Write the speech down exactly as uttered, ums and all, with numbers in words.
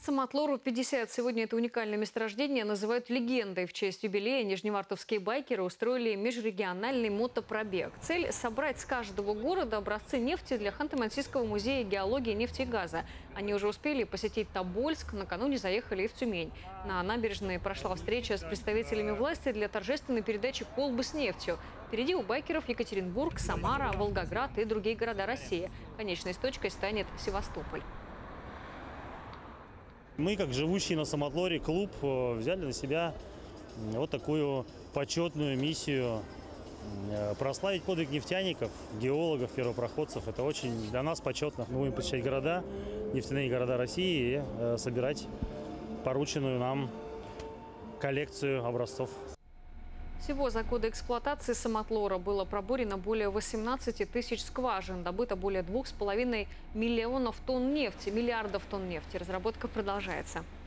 Самотлору пятьдесят. Сегодня это уникальное месторождение называют легендой. В честь юбилея нижневартовские байкеры устроили межрегиональный мотопробег. Цель – собрать с каждого города образцы нефти для Ханты-Мансийского музея геологии, нефти и газа. Они уже успели посетить Тобольск, накануне заехали и в Тюмень. На набережной прошла встреча с представителями власти для торжественной передачи колбы с нефтью. Впереди у байкеров Екатеринбург, Самара, Волгоград и другие города России. Конечной точкой станет Севастополь. Мы, как живущий на Самотлоре клуб, взяли на себя вот такую почетную миссию прославить подвиг нефтяников, геологов, первопроходцев. Это очень для нас почетно. Мы будем посещать города, нефтяные города России и собирать порученную нам коллекцию образцов. Всего за годы эксплуатации Самотлора было пробурено более восемнадцати тысяч скважин, добыто более двух с половиной миллионов тонн нефти, миллиардов тонн нефти. Разработка продолжается.